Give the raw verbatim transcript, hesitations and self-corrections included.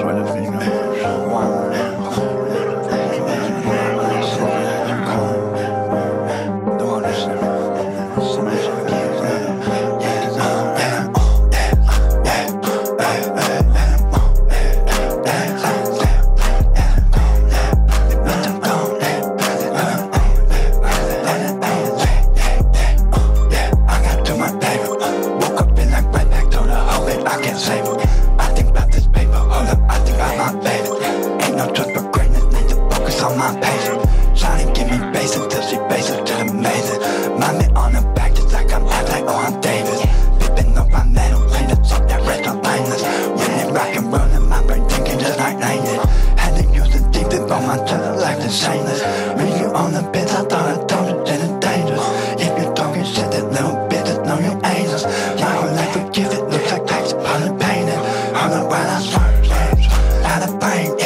Shameless, read you on the bits, I thought I told you that it's dangerous. If you're talking shit, that little bitch, just know you ain'tus. My whole life forgive it, looks like tax upon the painting. On the while I swerve, out of pain.